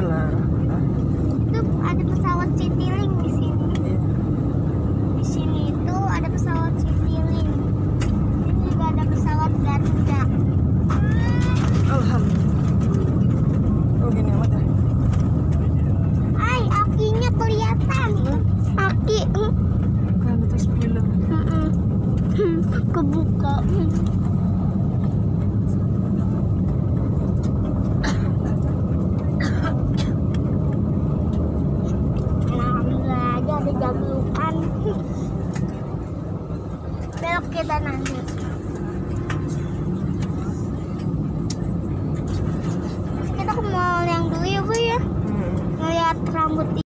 lah. Itu ada pesawat Citylink di sini. Di sini itu ada pesawat Citylink. Ini juga ada pesawat Garuda. Alhamdulillah. Oh gini amat ya. Ay, akinya kelihatan. Aki. Bukan itu spoiler. Kebuka. Alhamdulillah aja ada jaglukan. Belok kita nanti. Kita ke mall yang dulu ya Bu ya. Ngeliat rambut